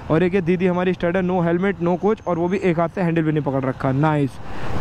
और एक ये दीदी हमारी स्टार्ट है, नो हेलमेट नो कोच, और वो भी एक हाथ से हैंडल भी नहीं पकड़ रखा। Nice.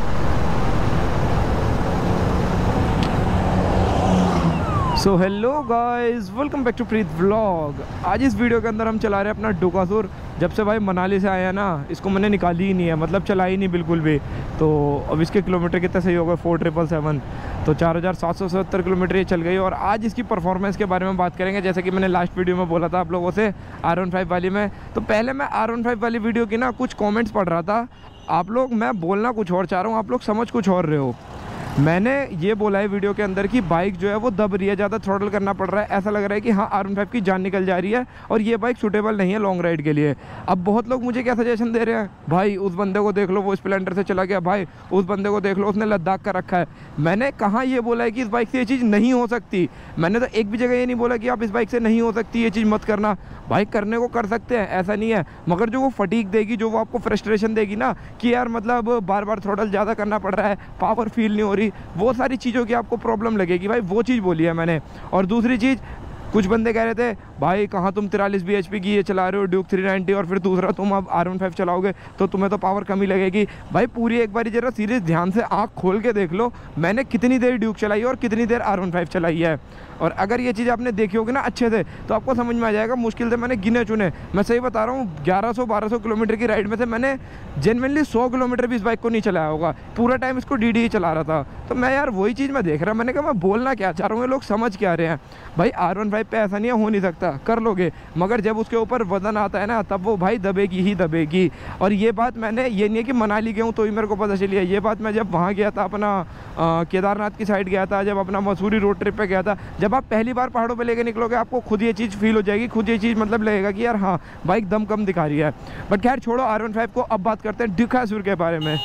So hello guys, welcome back to Preet vlog. आज इस वीडियो के अंदर हम चला रहे हैं अपना डुकासुर। जब से भाई मनाली से आया ना, इसको मैंने निकाली ही नहीं है, मतलब चलाई नहीं बिल्कुल भी। तो अब इसके किलोमीटर कितने सही हो गए, 4777, तो 4777 किलोमीटर ये चल गई। और आज इसकी परफॉर्मेंस के बारे में बात करेंगे। जैसे कि मैंने लास्ट वीडियो में बोला था आप लोगों से R15 वाली में, तो पहले मैं R15 वाली वीडियो की ना कुछ कॉमेंट्स पढ़ रहा था। आप लोग, मैं बोलना कुछ और चाह रहा हूँ, आप लोग समझ कुछ और रहे हो। मैंने ये बोला है वीडियो के अंदर कि बाइक जो है वो दब रही है, ज़्यादा थ्रॉटल करना पड़ रहा है, ऐसा लग रहा है कि हाँ R15 की जान निकल जा रही है और ये बाइक सूटेबल नहीं है लॉन्ग राइड के लिए। अब बहुत लोग मुझे क्या सजेशन दे रहे हैं, भाई उस बंदे को देख लो वो स्प्लेंडर से चला गया, भाई उस बंदे को देख लो उसने लद्दाख का रखा है। मैंने कहाँ ये बोला है कि इस बाइक से ये चीज़ नहीं हो सकती। मैंने तो एक भी जगह ये नहीं बोला कि आप इस बाइक से नहीं हो सकती, ये चीज़ मत करना। बाइक करने को कर सकते हैं, ऐसा नहीं है, मगर जो वो फटीक देगी, जो वो आपको फ्रस्ट्रेशन देगी ना कि यार मतलब बार बार थ्रॉटल ज़्यादा करना पड़ रहा है, पावर फील नहीं हो रही, वो सारी चीज़ों की आपको प्रॉब्लम लगेगी भाई, वो चीज़ बोली है मैंने। और दूसरी चीज़, कुछ बंदे कह रहे थे भाई कहाँ तुम 43 bhp की ये चला रहे हो ड्यूक 390, और फिर दूसरा तुम अब R15 चलाओगे तो तुम्हें तो पावर कमी लगेगी। भाई पूरी एक बार जरा सीरियस ध्यान से आँख खोल के देख लो, मैंने कितनी देर ड्यूक चलाई है और कितनी देर R15 चलाई है। और अगर ये चीज़ आपने देखी होगी ना अच्छे से, तो आपको समझ में आ जाएगा। मुश्किल से मैंने गिने चुने, मैं सही बता रहा हूँ, 1100-1200 किलोमीटर की राइड में से मैंने जेनविनली 100 किलोमीटर भी इस बाइक को नहीं चलाया होगा। पूरा टाइम इसको DD ही चला रहा था। तो मैं यार वही चीज़ मैं देख रहा, मैंने कहा मैं बोलना क्या चाह रहा हूँ, ये लोग समझ क्या रहे हैं। भाई R15 पे ऐसा नहीं है, हो नहीं सकता, कर लोगे, मगर जब उसके ऊपर वजन आता है ना, तब वो भाई दबेगी ही दबेगी। और ये बात मैंने, ये नहीं है कि मनाली गया हूँ तो ही मेरे को पता चली है, ये बात मैं जब वहाँ गया था, अपना केदारनाथ की साइड गया था, जब अपना मसूरी रोड ट्रिप पे गया था, जब आप पहली बार पहाड़ों पे लेके निकलोगे, आपको खुद ये चीज़ फील हो जाएगी, खुद ये चीज़ मतलब लगेगा कि यार हाँ बाइक दम कम दिखा रही है। बट खैर छोड़ो R15 को, अब बात करते हैं डुकासुर के बारे में।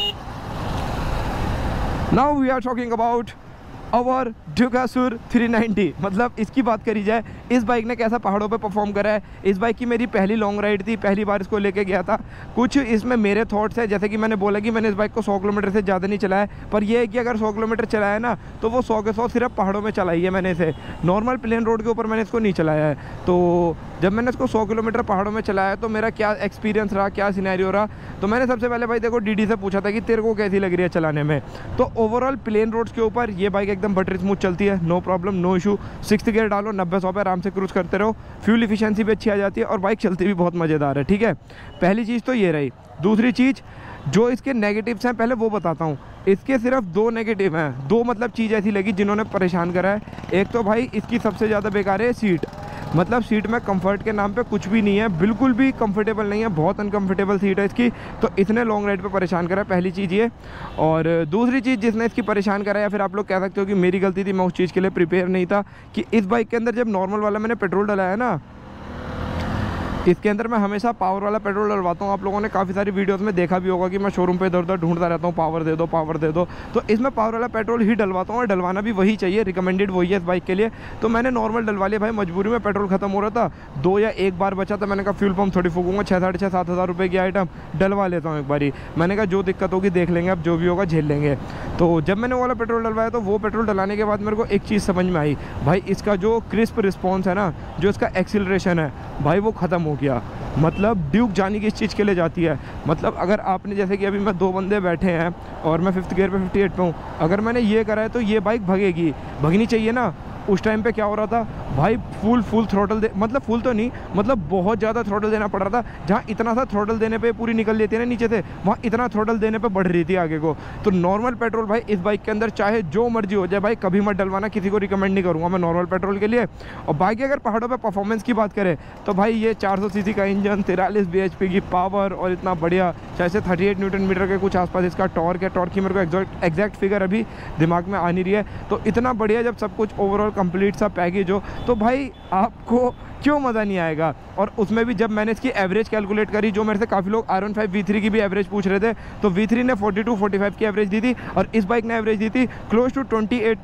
Now we are talking about और डुकासुर 390। मतलब इसकी बात करी जाए, इस बाइक ने कैसा पहाड़ों पे परफॉर्म करा है। इस बाइक की मेरी पहली लॉन्ग राइड थी, पहली बार इसको लेके गया था। कुछ इसमें मेरे थॉट्स है, जैसे कि मैंने बोला कि मैंने इस बाइक को 100 किलोमीटर से ज़्यादा नहीं चलाया, पर यह है कि अगर 100 किलोमीटर चलाया ना, तो वो 100 के 100 सिर्फ पहाड़ों में चलाई है मैंने इसे। नॉर्मल प्लेन रोड के ऊपर मैंने इसको नहीं चलाया है। तो जब मैंने इसको 100 किलोमीटर पहाड़ों में चलाया तो मेरा क्या एक्सपीरियंस रहा, क्या सिनेरियो रहा। तो मैंने सबसे पहले भाई देखो DD से पूछा था कि तेरे को कैसी लग रही है चलाने में। तो ओवरऑल प्लेन रोड्स के ऊपर ये बाइक एकदम बटरी स्मूथ चलती है, no problem no issue. 6th gear डालो, 90-100 पे आराम से क्रूज करते रहो, फ्यूल इफिशिएंसी भी अच्छी आ जाती है और बाइक चलती भी बहुत मज़ेदार है। ठीक है, पहली चीज़ तो ये रही। दूसरी चीज़, जो इसके नेगेटिव्स हैं पहले वो बताता हूँ। इसके सिर्फ 2 नेगेटिव हैं, 2 मतलब चीज़ ऐसी लगी जिन्होंने परेशान करा है। एक तो भाई इसकी सबसे ज़्यादा बेकार है सीट। मतलब सीट में कंफर्ट के नाम पे कुछ भी नहीं है, बिल्कुल भी कंफर्टेबल नहीं है, बहुत अनकंफर्टेबल सीट है इसकी। तो इसने लॉन्ग राइड पे परेशान करा है, पहली चीज़ ये। और दूसरी चीज़ जिसने इसकी परेशान करा, या फिर आप लोग कह सकते हो कि मेरी गलती थी, मैं उस चीज़ के लिए प्रिपेयर नहीं था, कि इस बाइक के अंदर जब नॉर्मल वाला मैंने पेट्रोल डलाया ना, इसके अंदर मैं हमेशा पावर वाला पेट्रोल डलवाता हूँ। आप लोगों ने काफ़ी सारी वीडियोस में देखा भी होगा कि मैं शोरूम पे इधर उधर ढूंढता रहता हूँ, पावर दे दो पावर दे दो। तो इसमें पावर वाला पेट्रोल ही डलवाता हूँ, और डलवाना भी वही चाहिए, रिकमेंडेड वही है इस बाइक के लिए। तो मैंने नॉर्मल डलवा लिया भाई, मजबूरी में पेट्रोल खत्म हो रहा था, 2 या 1 बार बचा था। मैंने कहा फ्यूल पम्प थोड़ी फूकूंगा, 6-7 हज़ार रुपये की आइटम डलवा लेता हूँ एक बारी। मैंने कहा जो दिक्कत होगी देख लेंगे, अब जो भी होगा झेल लेंगे। तो जब मैंने वो वाला पेट्रोल डलवाया, तो वो पेट्रोल डलाने के बाद मेरे को एक चीज़ समझ में आई, भाई इसका जो क्रिस्प रिस्पॉन्स है ना, जो इसका एक्सीलरेशन है भाई, वो ख़त्म हो गया। मतलब ड्यूक जानी किस चीज़ के लिए जाती है, मतलब अगर आपने, जैसे कि अभी मैं 2 बंदे बैठे हैं और मैं 5th गियर पे 58 पे हूँ, अगर मैंने ये करा है तो ये बाइक भगेगी, भगनी चाहिए ना। उस टाइम पे क्या हो रहा था भाई, फुल थ्रॉटल दे, मतलब फुल तो नहीं, मतलब बहुत ज़्यादा थ्रॉटल देना पड़ रहा था। जहाँ इतना सा थ्रॉटल देने पे पूरी निकल लेती है ना नीचे से, वहाँ इतना थ्रॉटल देने पे बढ़ रही थी आगे को। तो नॉर्मल पेट्रोल भाई इस बाइक के अंदर चाहे जो मर्जी हो जाए भाई, कभी मत डलवाना, किसी को रिकमेंड नहीं करूँगा मैं नॉर्मल पेट्रोल के लिए। और बाकी अगर पहाड़ों पर परफॉर्मेंस की बात करें, तो भाई ये 400 सीसी का इंजन, 43 bhp की पावर, और इतना बढ़िया, जैसे 38 न्यूटन मीटर के कुछ आसपास इसका टॉर्क है। टॉर्क की मेरे को एग्जैक्ट फिगर अभी दिमाग में आ नहीं रही है। तो इतना बढ़िया जब सब कुछ ओवरऑल कंप्लीट सा पैकेज हो, तो भाई आपको क्यों मज़ा नहीं आएगा। और उसमें भी जब मैंने इसकी एवरेज कैलकुलेट करी, जो मेरे से काफ़ी लोग R15 V3 की भी एवरेज पूछ रहे थे, तो V3 ने 42-45 की एवरेज दी थी, और इस बाइक ने एवरेज दी थी क्लोज टू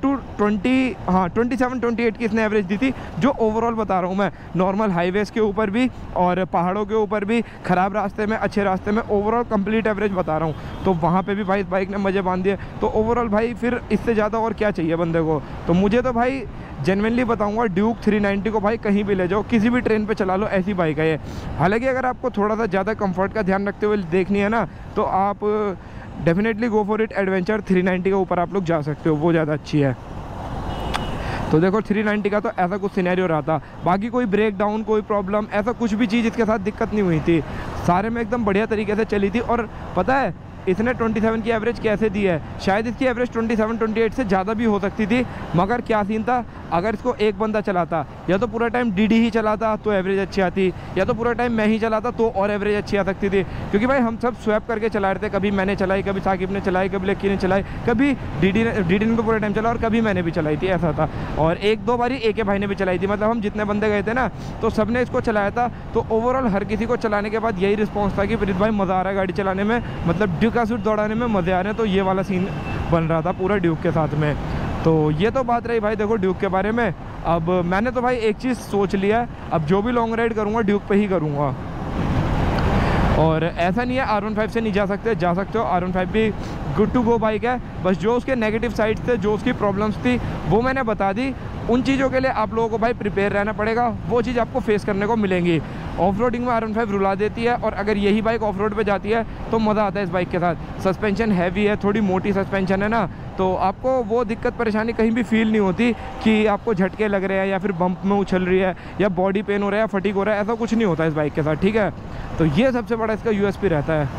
27-28 की इसने एवरेज दी थी। जो ओवरऑल बता रहा हूँ मैं, नॉर्मल हाईवेज़ के ऊपर भी और पहाड़ों के ऊपर भी, ख़राब रास्ते में, अच्छे रास्ते में, ओवरऑल कंप्लीट एवरेज बता रहा हूँ। तो वहाँ पर भी भाई इस बाइक ने मज़े बांध दिए। तो ओवरऑल भाई फिर इससे ज़्यादा और क्या चाहिए बंदे को। तो मुझे तो भाई जेन्युइनली बताऊंगा, ड्यूक 390 को भाई कहीं भी ले जाओ, किसी भी ट्रेन पे चला लो, ऐसी बाइक है ये। हालांकि अगर आपको थोड़ा सा ज़्यादा कंफर्ट का ध्यान रखते हुए देखनी है ना, तो आप definitely go for it, adventure 390 के ऊपर आप लोग जा सकते हो, वो ज़्यादा अच्छी है। तो देखो 390 का तो ऐसा कुछ सिनेरियो रहा था, बाकी कोई ब्रेक डाउन, कोई प्रॉब्लम, ऐसा कुछ भी चीज़ इसके साथ दिक्कत नहीं हुई थी, सारे में एकदम बढ़िया तरीके से चली थी। और पता है इसने 27 की एवरेज कैसे दी है, शायद इसकी एवरेज 27-28 से ज़्यादा भी हो सकती थी, मगर क्या सीन था, अगर इसको एक बंदा चलाता, या तो पूरा टाइम डीडी ही चलाता तो एवरेज अच्छी आती, या तो पूरा टाइम मैं ही चलाता तो और एवरेज अच्छी आ सकती थी। क्योंकि भाई हम सब स्वैप करके चला रहे थे, कभी मैंने चलाई, कभी साकिब ने चलाई, कभी लक्की ने चलाई, कभी डीडी ने तो पूरा टाइम चला, और कभी मैंने भी चलाई थी, ऐसा था। और एक दो बारी एक भाई ने भी चलाई थी, मतलब हम जितने बंदे गए थे ना, तो सब ने इसको चलाया था। तो ओवरऑल हर किसी को चलाने के बाद यही रिस्पॉन्स था कि प्रीत भाई मज़ा आ रहा है गाड़ी चलाने में, मतलब ड्यूकासूर दौड़ाने में मज़े आ रहे हैं। तो ये वाला सीन बन रहा था पूरा ड्यूक के साथ में। तो ये तो बात रही भाई देखो ड्यूक के बारे में। अब मैंने तो भाई एक चीज़ सोच लिया है, अब जो भी लॉन्ग राइड करूँगा ड्यूक पे ही करूँगा। और ऐसा नहीं है R15 से नहीं जा सकते, जा सकते हो, R15 भी गुड टू गो बाइक है। बस जो उसके नेगेटिव साइड्स थे, जो उसकी प्रॉब्लम्स थी, वो मैंने बता दी। उन चीज़ों के लिए आप लोगों को भाई प्रिपेयर रहना पड़ेगा, वो चीज़ आपको फेस करने को मिलेंगी। ऑफ रोडिंग में R15 रुला देती है, और अगर यही बाइक ऑफ रोड पर जाती है तो मज़ा आता है इस बाइक के साथ। सस्पेंशन हैवी है, थोड़ी मोटी सस्पेंशन है ना, तो आपको वो दिक्कत परेशानी कहीं भी फील नहीं होती कि आपको झटके लग रहे हैं, या फिर बम्प में उछल रही है, या बॉडी पेन हो रहा है, या फटीक हो रहा है, ऐसा कुछ नहीं होता इस बाइक के साथ, ठीक है। तो ये सबसे बड़ा इसका USP रहता है।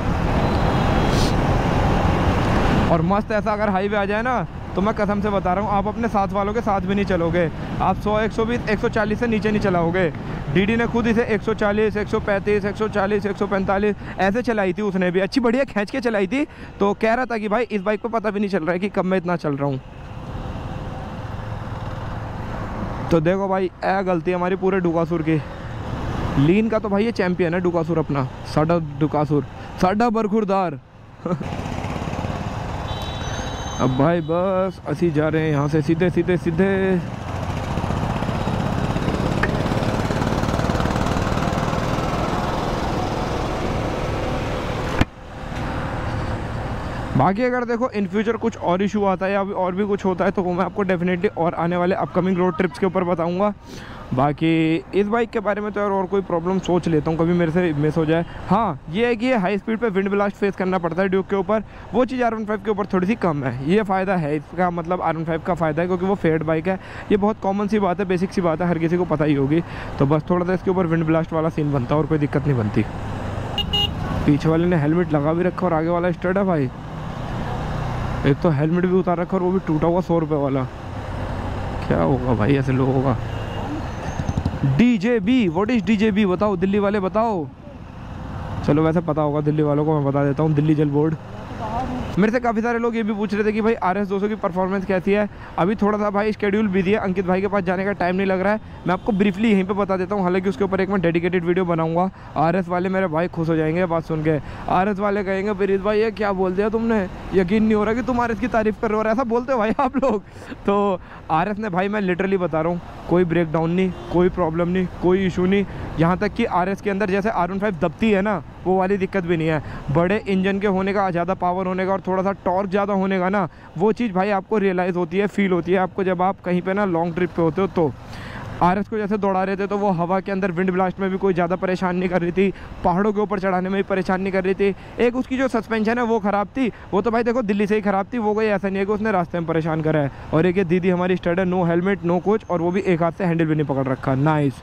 और मस्त ऐसा अगर हाईवे आ जाए ना, तो मैं कसम से बता रहा हूँ, आप अपने साथ वालों के साथ भी नहीं चलोगे, आप 100, 120, 140 से नीचे नहीं चलाओगे। डीडी ने खुद इसे 140, 135, 140, 145 ऐसे चलाई थी, उसने भी अच्छी बढ़िया खींच के चलाई थी। तो कह रहा था कि भाई इस बाइक पे पता भी नहीं चल रहा है कि कब मैं इतना चल रहा हूँ। तो देखो भाई ऐ गलती हमारी पूरे डुकासुर की। लीन का तो भाई ये चैंपियन है डुकासुर अपना, साडा डुकासुर, साडा बरखुरदार। अब भाई बस असी जा रहे हैं यहाँ से सीधे सीधे सीधे। बाकी अगर देखो इन फ्यूचर कुछ और इशू आता है या और भी कुछ होता है, तो वो मैं आपको डेफिनेटली और आने वाले अपकमिंग रोड ट्रिप्स के ऊपर बताऊंगा। बाकी इस बाइक के बारे में तो यार और कोई प्रॉब्लम सोच लेता हूँ कभी मेरे से मिस हो जाए। हाँ ये है कि ये हाई स्पीड पे विंड ब्लास्ट फेस करना पड़ता है ड्यूक के ऊपर, वो चीज़ R15 के ऊपर थोड़ी सी कम है। ये फ़ायदा है इसका, मतलब R15 का फ़ायदा है क्योंकि वो फेड बाइक है। ये बहुत कॉमन सी बात है, बेसिक सी बात है, हर किसी को पता ही होगी। तो बस थोड़ा सा इसके ऊपर विंड ब्लास्ट वाला सीन बनता है और कोई दिक्कत नहीं बनती। पीछे वाले ने हेलमेट लगा भी रखा और आगे वाला स्टड है भाई, एक तो हेलमेट भी उतार रखा और वो भी टूटा हुआ 100 रुपये वाला। क्या होगा भाई ऐसे लोगों का। DJB, व्हाट इज DJB बताओ दिल्ली वाले बताओ। चलो वैसे पता होगा दिल्ली वालों को, मैं बता देता हूँ, दिल्ली जल बोर्ड। मेरे से काफ़ी सारे लोग ये भी पूछ रहे थे कि भाई RS 200 की परफॉर्मेंस कैसी है। अभी थोड़ा सा भाई शेड्यूल बिजी है, अंकित भाई के पास जाने का टाइम नहीं लग रहा है। मैं आपको ब्रीफली यहीं पे बता देता हूँ, हालांकि उसके ऊपर एक मैं डेडिकेटेड वीडियो बनाऊंगा। RS वाले मेरे भाई खुश हो जाएंगे बात सुन के। RS वाले कहेंगे प्रीत भाई ये क्या बोल दिया तुमने, यकीन नहीं हो रहा कि तुम RS की तारीफ़ कर रहे हो, ऐसा बोलते हो भाई आप लोग। तो RS ने भाई मैं लिटरली बता रहा हूँ, कोई ब्रेक डाउन नहीं, कोई प्रॉब्लम नहीं, कोई इशू नहीं। यहाँ तक कि RS के अंदर जैसे R15 दबती है ना, वो वाली दिक्कत भी नहीं है। बड़े इंजन के होने का, ज़्यादा पावर होने का और थोड़ा सा टॉर्क ज़्यादा होने का ना, वो चीज़ भाई आपको रियलाइज़ होती है, फील होती है आपको जब आप कहीं पे ना लॉन्ग ट्रिप पे होते हो। तो RS को जैसे दौड़ा रहे थे तो वो हवा के अंदर विंड ब्लास्ट में भी कोई ज़्यादा परेशान नहीं कर रही थी, पहाड़ों के ऊपर चढ़ाने में भी परेशान नहीं कर रही थी। एक उसकी जो सस्पेंशन है वो ख़राब थी, वो तो भाई देखो दिल्ली से ही ख़राब थी, वो कोई ऐसा नहीं है कि उसने रास्ते में परेशान करा है। और एक ये दीदी हमारी स्टड है, नो हेलमेट नो कोच, और वो भी एक हाथ से हैंडल भी नहीं पकड़ रखा, नाइस।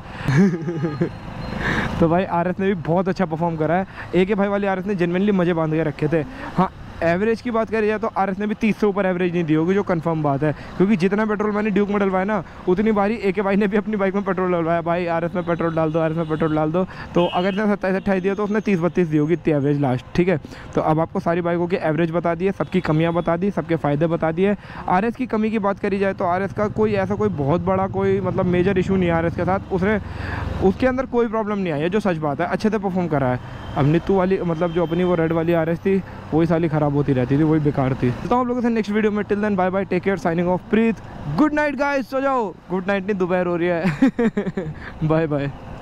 तो भाई RS ने भी बहुत अच्छा परफॉर्म करा है। एक भाई वाली RS ने जेन्युइनली मज़े बांध के रखे थे। हाँ एवरेज की बात करी जाए तो RS ने भी 30 से ऊपर एवरेज नहीं दी होगी, जो कंफर्म बात है, क्योंकि जितना पेट्रोल मैंने ड्यूक में डलवाया ना, उतनी बारी एक भाई ने भी अपनी बाइक में पेट्रोल डलवाया। भाई RS में पेट्रोल डाल दो, RS में पेट्रोल डाल दो। तो अगर इसने 27-28 दिया तो उसने 30-32 दी होगी इतनी एवरेज लास्ट, ठीक है। तो अब आपको सारी बाइकों की एवरेज बता दी है, सबकी कमियाँ बता दी, सबके फ़ायदे बता दिए। RS की कमी की बात करी जाए तो RS का कोई ऐसा कोई बहुत बड़ा कोई मतलब मेजर इशू नहीं है RS के साथ, उसके अंदर कोई प्रॉब्लम नहीं आई है, जो सच बात है, अच्छे से परफॉर्म करा है। अब नीतू वाली मतलब जो अपनी वो रेड वाली RS थी, वही साली ख़राब होती रहती थी, वही बेकार थी। तो आप लोगों से नेक्स्ट वीडियो में, till then bye bye, take care, signing off Preet, good night guys, सो जाओ, गुड नाइट नहीं दोपहर हो रही है। Bye bye.